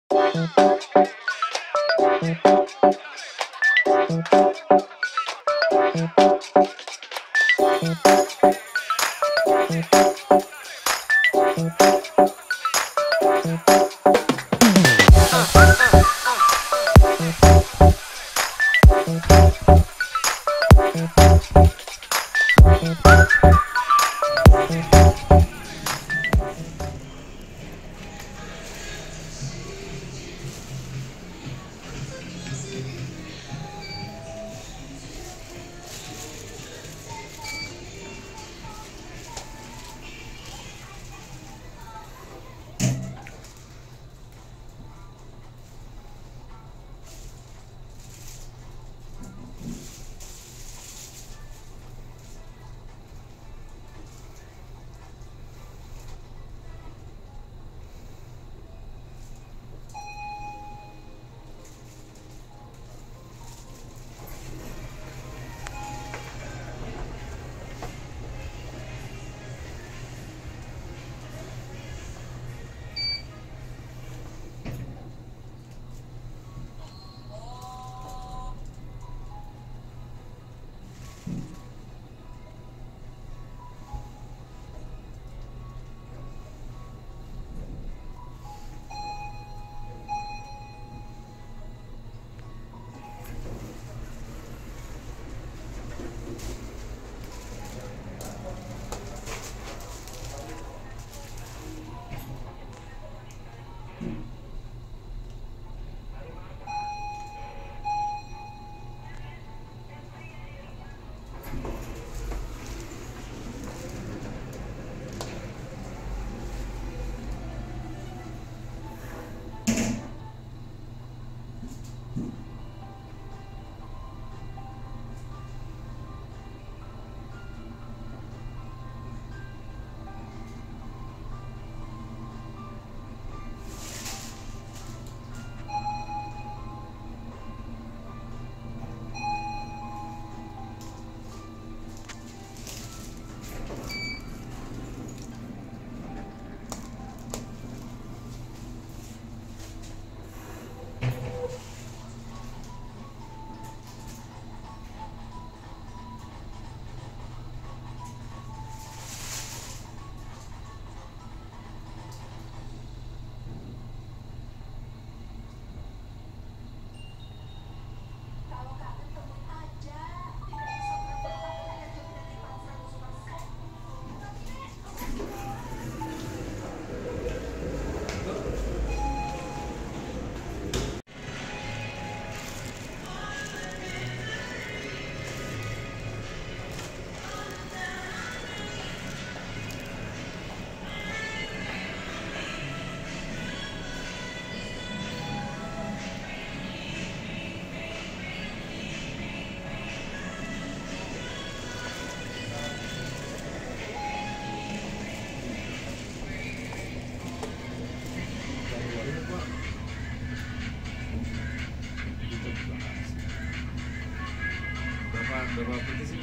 berapa putih sih?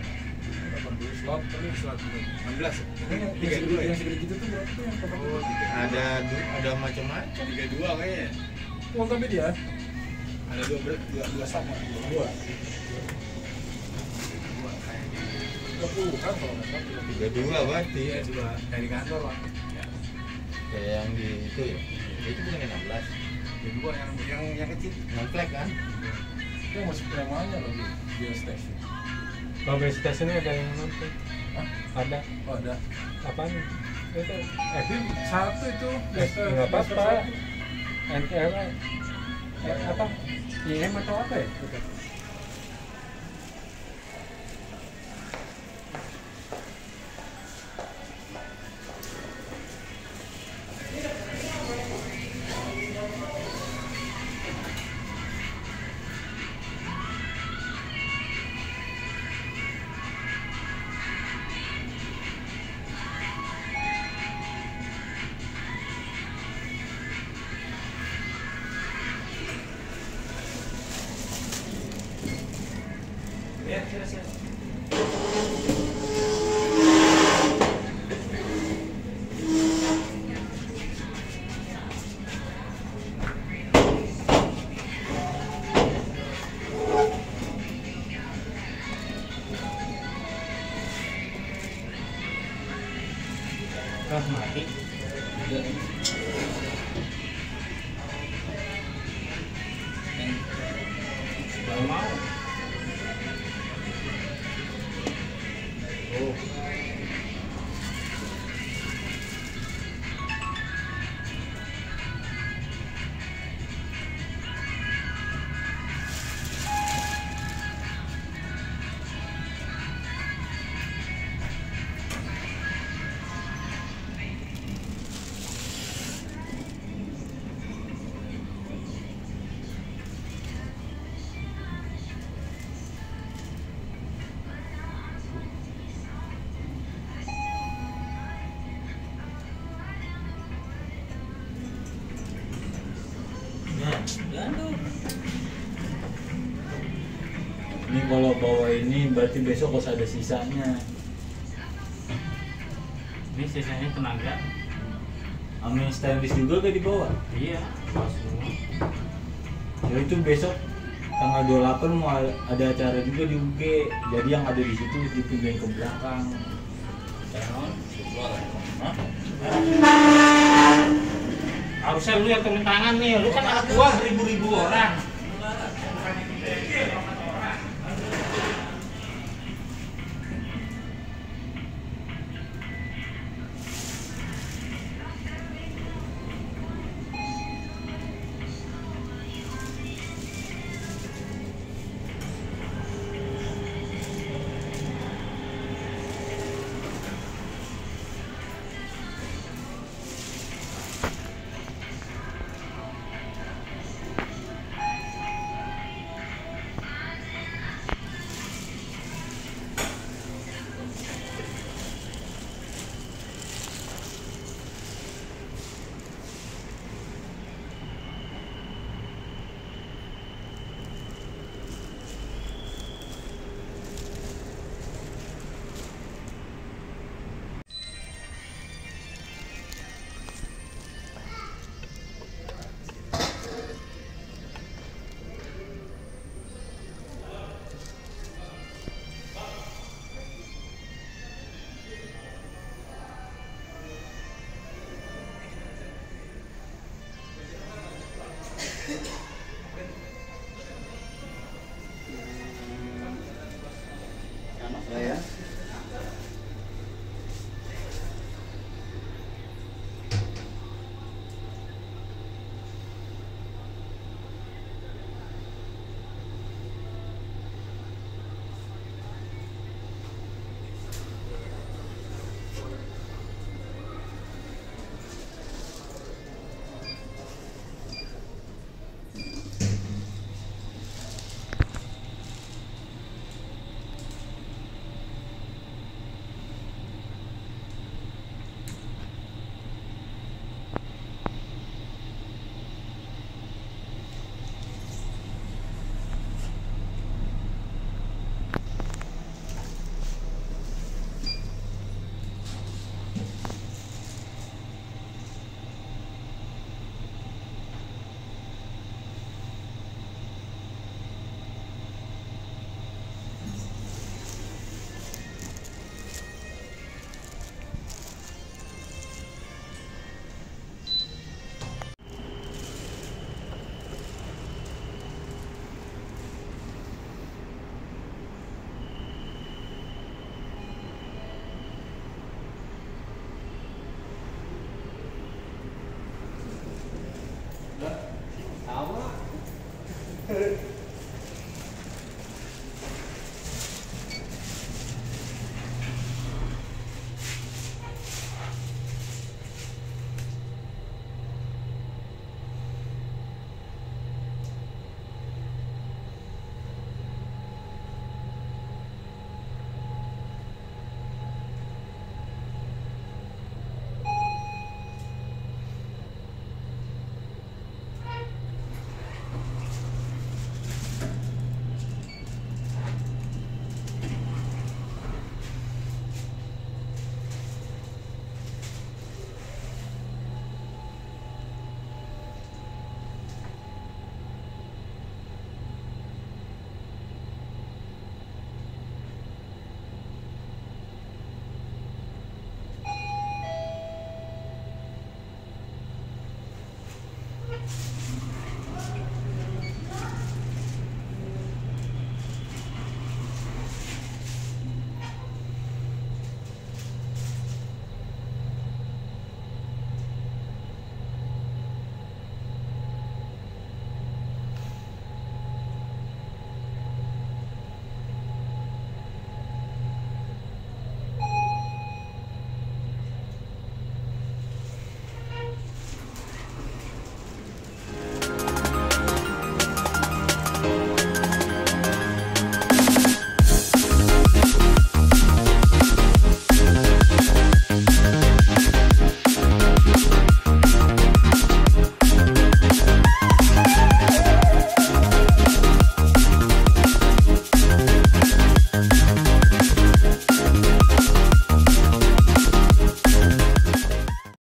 80 slot, tapi slot 16 ya? 32 yang segede gitu tuh berapa tuh yang pokoknya? Oh, ada macam-macam. 32 kayaknya. Oh, tapi dia ada dua sama. dua kan kalau nggak salah 32 berarti. Iya, dua dari kantor Pak. Ya. Kayak yang di itu ya. Itu bukan 16. Dua yang kecil. Yang flag kan? itu yang masuk namanya lagi di station. Kalau base station ini ada yang nonton? Hah? Ada. Oh, ada. Apaan? Itu Jadi satu itu nggak apa-apa. NTR apa? IM atau apa ya? Gitu. mati. Belum mau. Oh. Ini kalau bawa ini berarti besok harus ada sisanya. Ini sisanya tenaga. Amin stainless juga gak dibawa? Iya, bawa semua. Ya itu besok tanggal 28 mau ada acara juga di UG. Jadi yang ada di situ dipindahin ke belakang. Hah? Harusnya lu yang turun tangan nih, lu kan anak gua ribu-ribu orang.